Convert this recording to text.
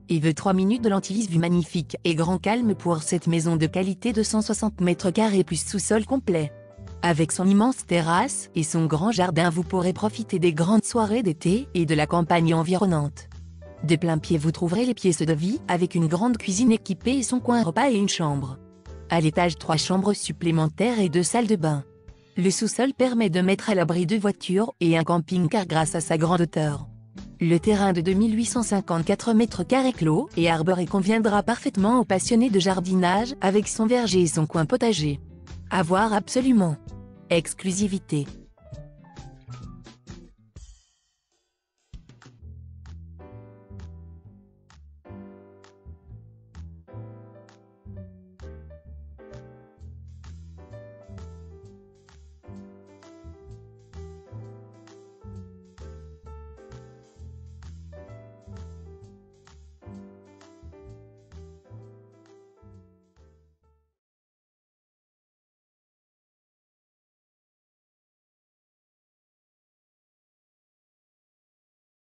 Et veut 3 minutes de lentilles vue magnifique et grand calme pour cette maison de qualité de 160 mètres carrés plus sous-sol complet. Avec son immense terrasse et son grand jardin, vous pourrez profiter des grandes soirées d'été et de la campagne environnante. De plein pied, vous trouverez les pièces de vie avec une grande cuisine équipée et son coin repas et une chambre. À l'étage, 3 chambres supplémentaires et 2 salles de bain. Le sous-sol permet de mettre à l'abri 2 voitures et un camping-car grâce à sa grande hauteur. Le terrain de 2854 mètres carrés clos et arboré conviendra parfaitement aux passionnés de jardinage avec son verger et son coin potager. À voir absolument. Exclusivité.